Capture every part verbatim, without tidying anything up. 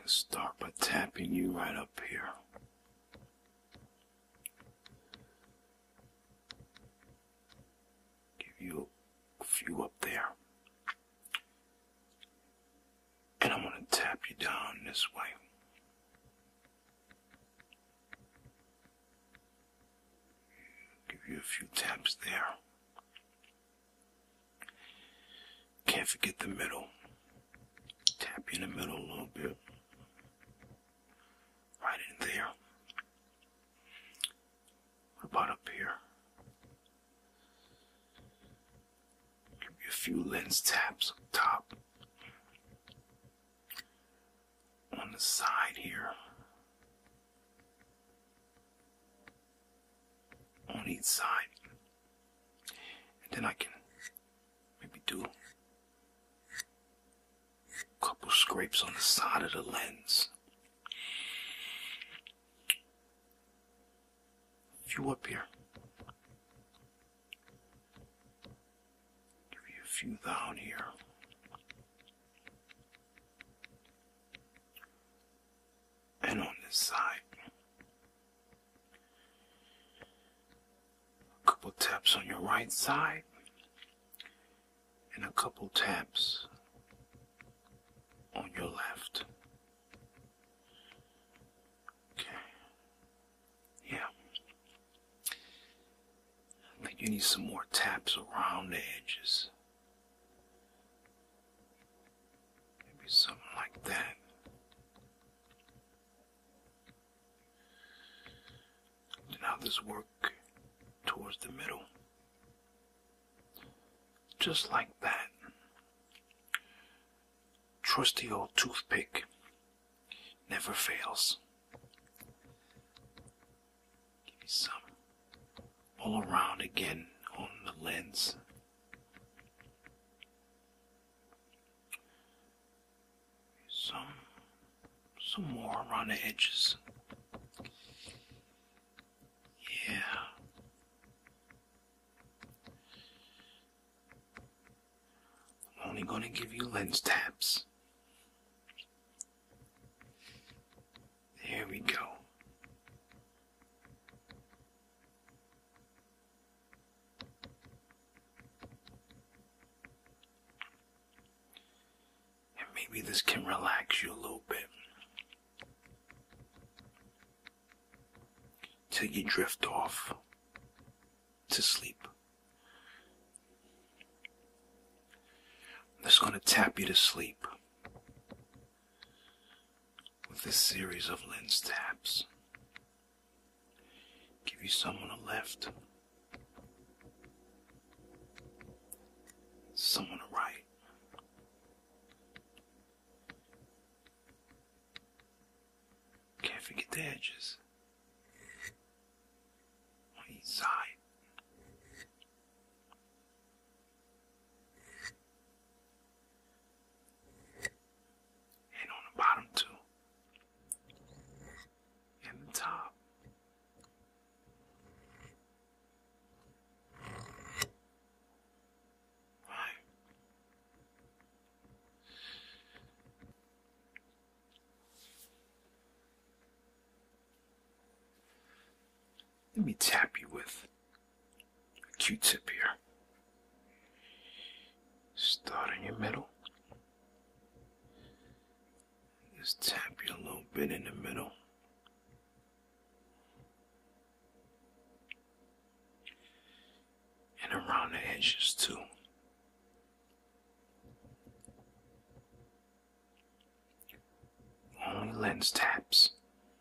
Start by tapping you right up here. Give you a few up there. And I'm going to tap you down this way. Give you a few taps there. Can't forget the middle. Tap you in the middle a little bit. Right in there. What about up here? Give you a few lens taps up top. On the side here. On each side. And then I can maybe do a couple scrapes on the side of the lens. A few up here. Give you a few down here. And on this side. A couple taps on your right side. And a couple taps on your left. Okay. Yeah. I think you need some more taps around the edges. Maybe something like that. Now this work towards the middle. Just like that. Trusty old toothpick never fails. Give you some all around again on the lens. Some, some more around the edges. Yeah. I'm only going to give you lens taps. There we go. And maybe this can relax you a little bit. Till you drift off to sleep. I'm just going to tap you to sleep with this series of lens taps. Give you some on the left, some on the right. Can't forget the edges. On each side. And on the bottom too. And the top. Right. Let me tap you with a Q-tip here. Start in your middle. Just tap you a little bit in the middle. And around the edges too. Only lens taps.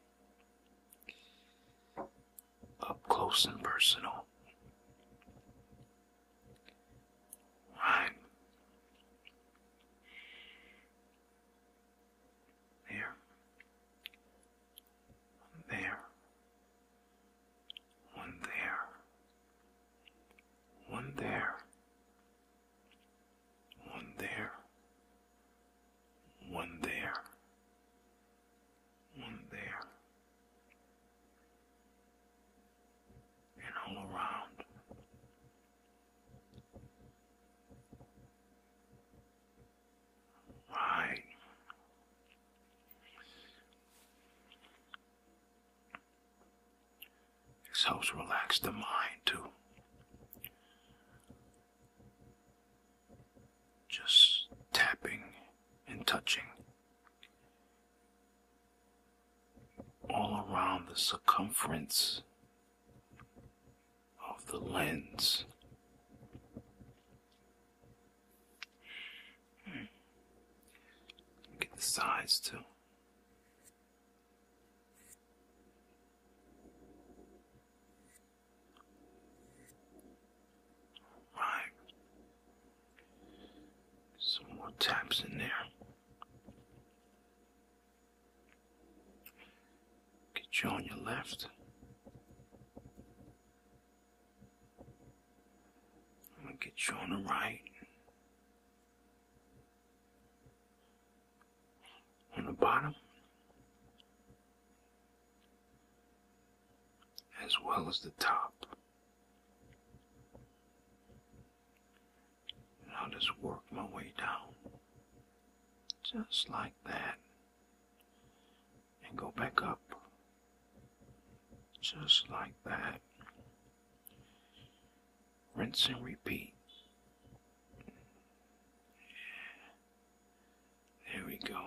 Up close and personal. Right. There. There. One there. One there. One there. One there. One there. And all helps relax the mind too. Just tapping and touching all around the circumference of the lens. Get the sides too. Right. Some more taps in there. Get you on your left. I'm gonna get you on the right. On the bottom, as well as the top. And I'll just work my way down, just like that, and go back up, just like that. Rinse and repeat. There we go.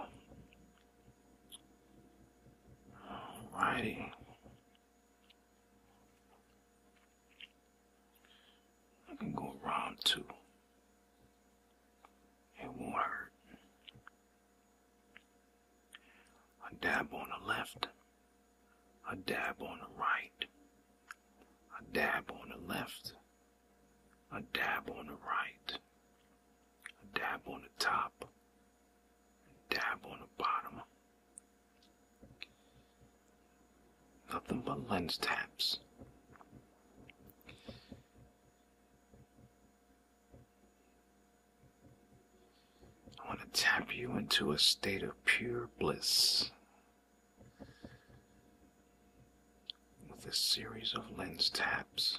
Alrighty. I can go around too. It won't hurt. A dab on the left. A dab on the right. A dab on the left. A dab on the right. A dab on the top. A dab on the bottom. Nothing but lens taps. I want to tap you into a state of pure bliss with a series of lens taps.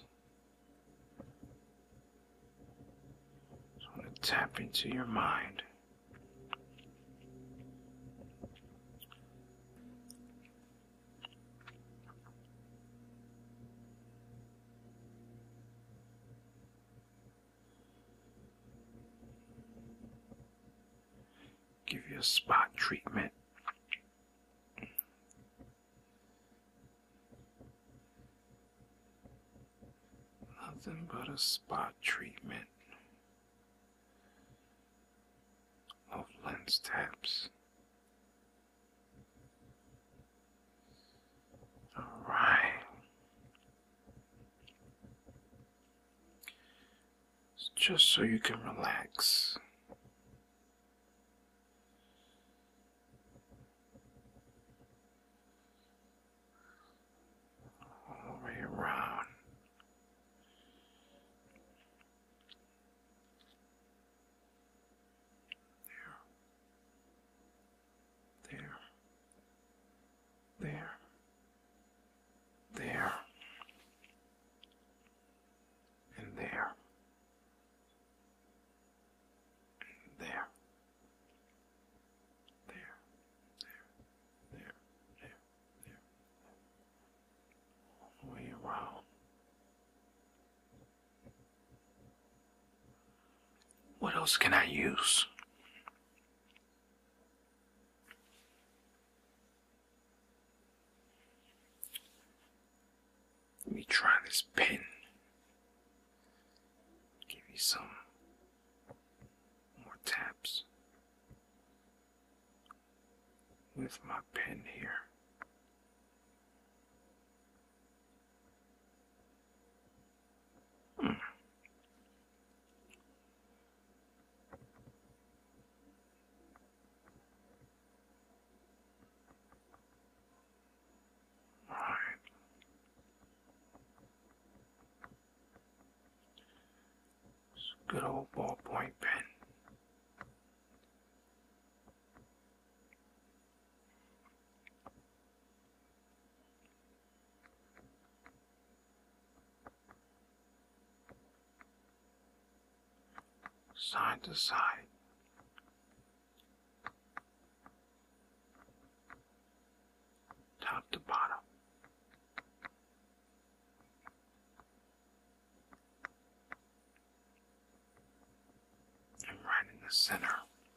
So I want to tap into your mind. Give you a spot treatment. Nothing but a spot treatment of lens taps. All right. It's just so you can relax. There, there, and there, and there, there, there, there, there, there, all the way around. What else can I use? Let me try this pen. Give you some more taps with my pen here. Hmm. All right. Good old ballpoint pen. Side to side. Top to bottom. center.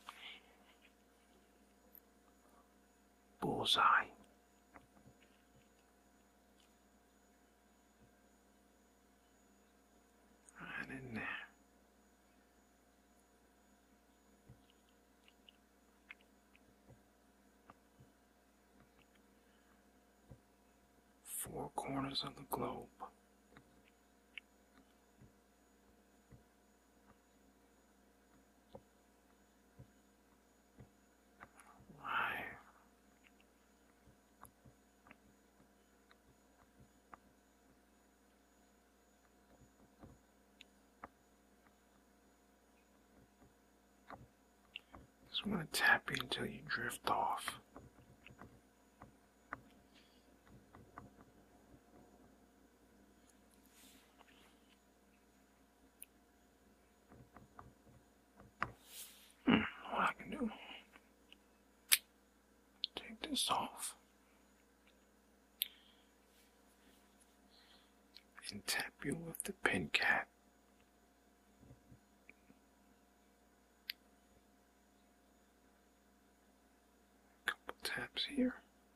Bullseye. Right in there. Four corners of the globe. Just want to tap you until you drift off. Hmm, what I can do? Take this off and tap you with the pin cap. Taps here.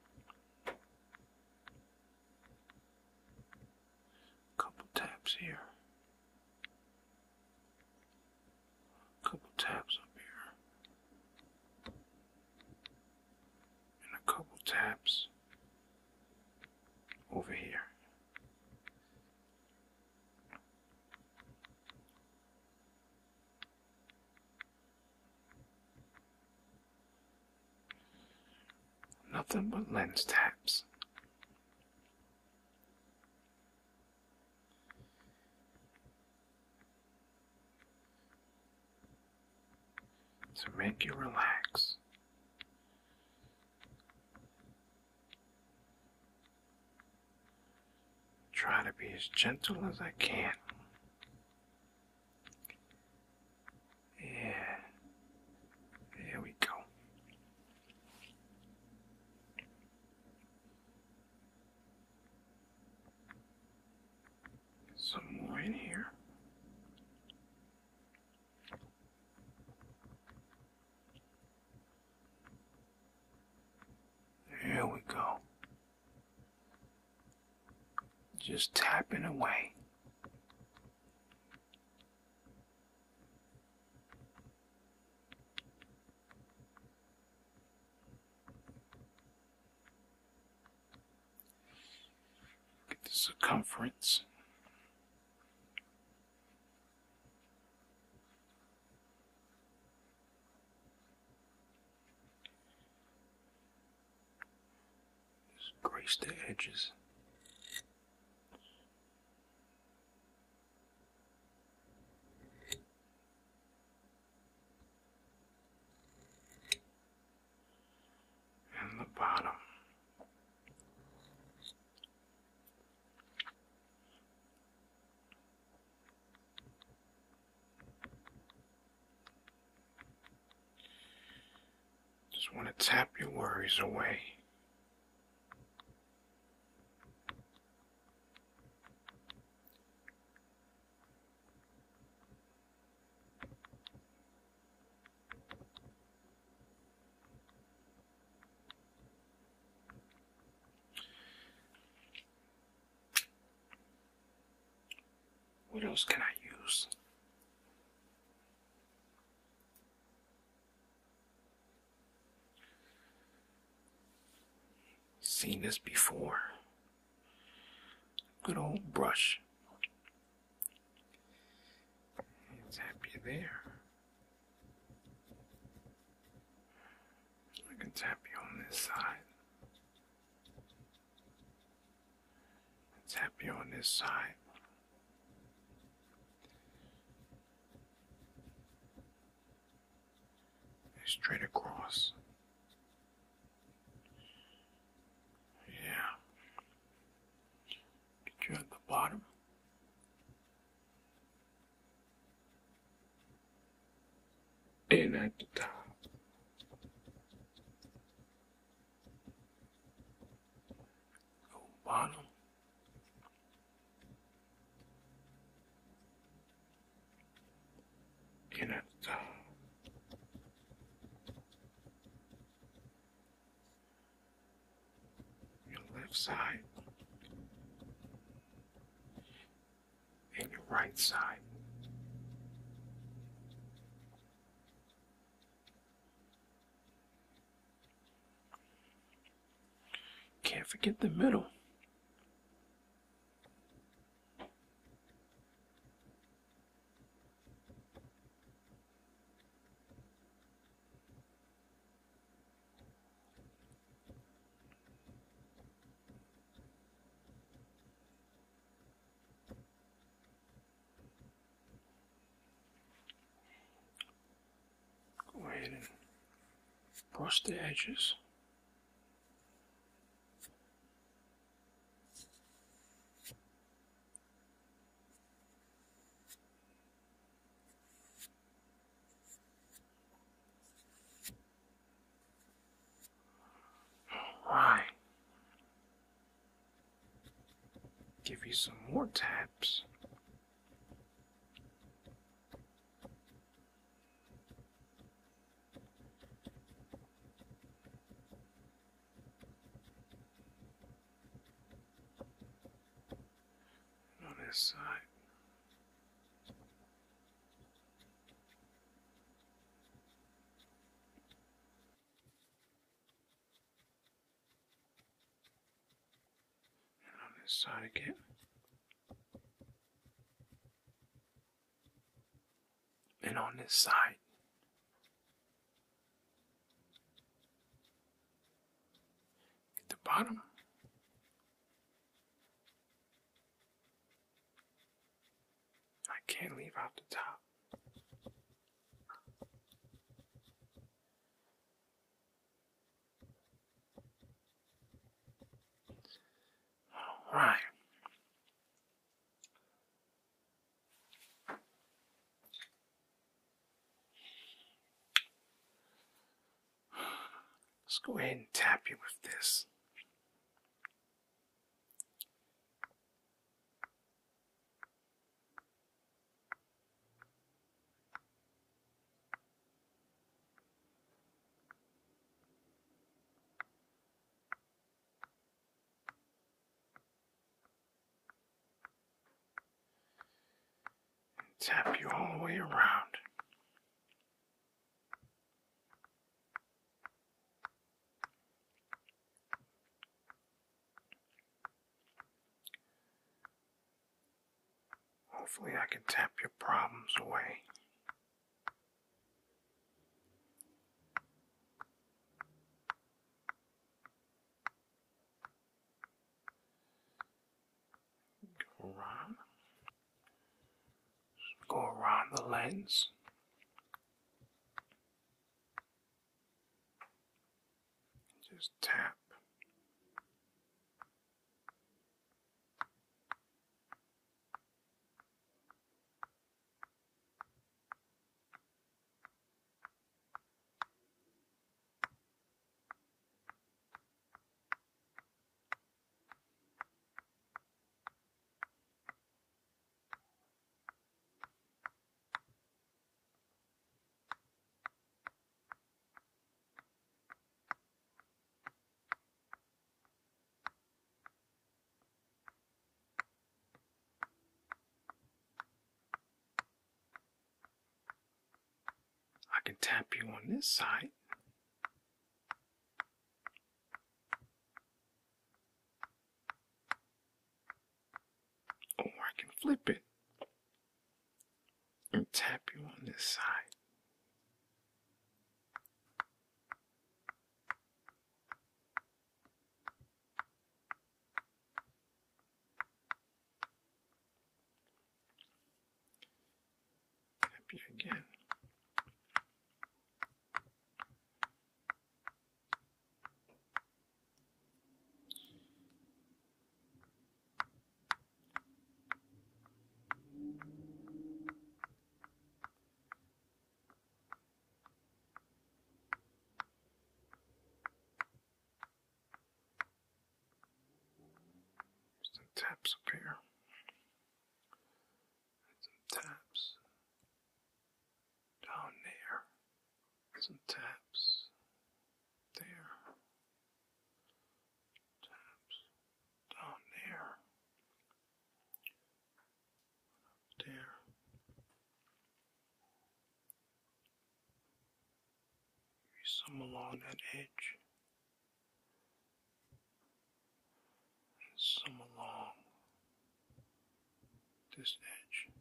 Couple taps here. Couple taps up here. And a couple taps over here. Nothing but lens taps. To make you relax. Try to be as gentle as I can. Yeah. There we go. Some more in here. There we go. Just tapping away. Get the circumference. Grace the edges. And the bottom. Just want to tap your worries away. What else can I use? Seen this before. Good old brush. And tap you there. I can tap you on this side. Tap you on this side. Straight across. Yeah. Get you at the bottom. And at the top. Go bottom. And at the top. left side and your right side. Can't forget the middle. Go ahead and brush the edges. Right. Give you some more taps. On this side. And on this side again. And on this side. At the bottom. I can't leave out the top. All right. Let's go ahead and tap you with this. Tap you all the way around. Hopefully I can tap your problems away. Go around. Go around the lens. Just tap. I can tap you on this side. Or I can flip it and tap you on this side. Tap you again. Some taps up here. Some taps down there. Some taps there. Taps. some along that edge, and some along this edge.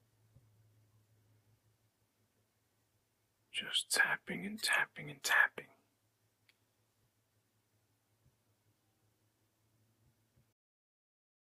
Just tapping and tapping and tapping.